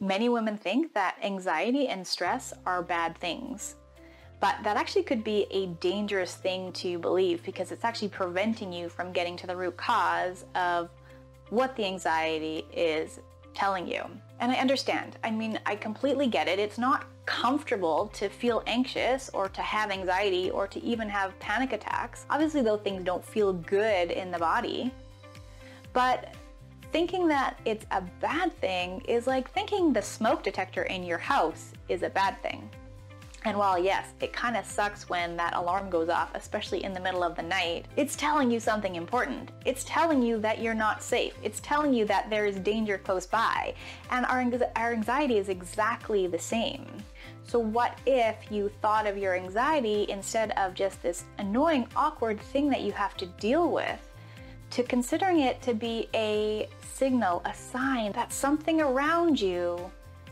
Many women think that anxiety and stress are bad things, but that actually could be a dangerous thing to believe because it's actually preventing you from getting to the root cause of what the anxiety is telling you. And I understand. I mean, I completely get it. It's not comfortable to feel anxious or to have anxiety or to even have panic attacks. Obviously, those things don't feel good in the body. But thinking that it's a bad thing is like thinking the smoke detector in your house is a bad thing. And while yes, it kind of sucks when that alarm goes off, especially in the middle of the night, it's telling you something important. It's telling you that you're not safe. It's telling you that there is danger close by. And our anxiety is exactly the same. So what if you thought of your anxiety instead of just this annoying, awkward thing that you have to deal with, to considering it to be a signal, a sign that something around you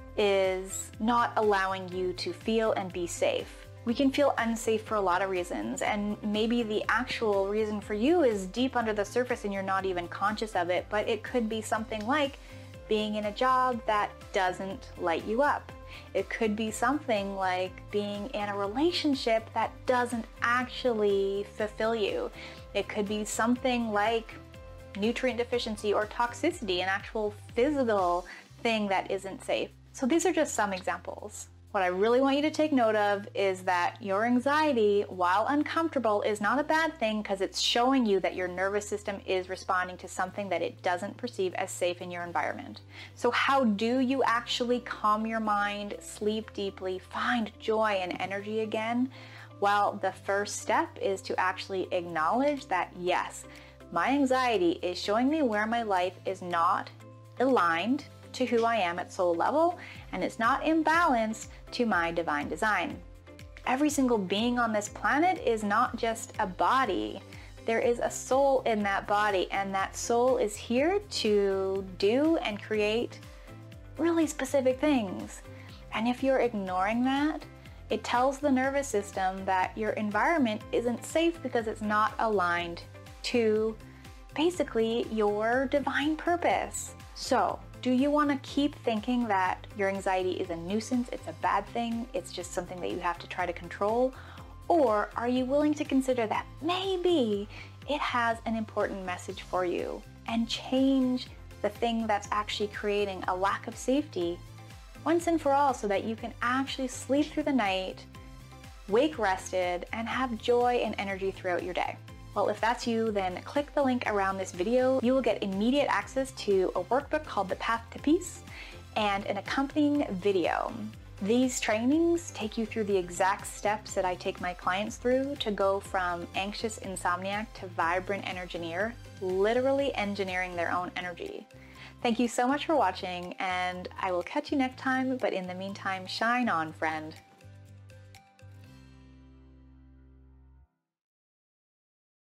is not allowing you to feel and be safe. We can feel unsafe for a lot of reasons, and maybe the actual reason for you is deep under the surface and you're not even conscious of it, but it could be something like being in a job that doesn't light you up. It could be something like being in a relationship that doesn't actually fulfill you. It could be something like nutrient deficiency or toxicity, an actual physical thing that isn't safe. So these are just some examples. What I really want you to take note of is that your anxiety, while uncomfortable, is not a bad thing because it's showing you that your nervous system is responding to something that it doesn't perceive as safe in your environment. So how do you actually calm your mind, sleep deeply, find joy and energy again? Well, the first step is to actually acknowledge that yes, my anxiety is showing me where my life is not aligned to who I am at soul level, and it's not in balance to my divine design. Every single being on this planet is not just a body. There is a soul in that body, and that soul is here to do and create really specific things. And if you're ignoring that, it tells the nervous system that your environment isn't safe because it's not aligned to basically your divine purpose. So, do you want to keep thinking that your anxiety is a nuisance, it's a bad thing, it's just something that you have to try to control? Or are you willing to consider that maybe it has an important message for you and change the thing that's actually creating a lack of safety once and for all so that you can actually sleep through the night, wake rested, and have joy and energy throughout your day? Well, if that's you, then click the link around this video. You will get immediate access to a workbook called The Path to Peace and an accompanying video. These trainings take you through the exact steps that I take my clients through to go from anxious insomniac to vibrant engineer, literally engineering their own energy. Thank you so much for watching, and I will catch you next time, but in the meantime, shine on, friend.